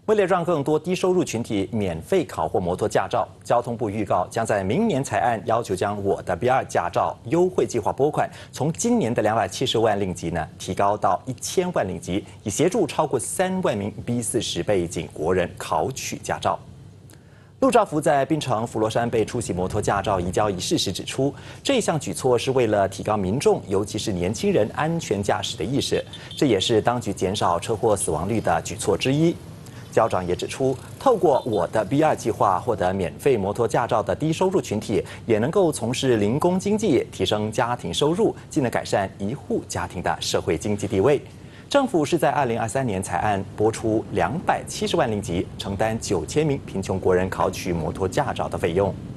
为了让更多低收入群体免费考获摩托驾照，交通部预告将在明年才案要求将我的 B2驾照优惠计划拨款从今年的270万令吉提高到1000万令吉，以协助超过3万名 B40背景国人考取驾照。陆兆福在槟城佛罗山被出席摩托驾照移交仪式时指出，这项举措是为了提高民众，尤其是年轻人安全驾驶的意识，这也是当局减少车祸死亡率的举措之一。校长也指出，透过我的 B2计划获得免费摩托驾照的低收入群体，也能够从事零工经济，提升家庭收入，进而改善一户家庭的社会经济地位。政府是在2023年才案拨出270万令吉，承担9000名贫穷国人考取摩托驾照的费用。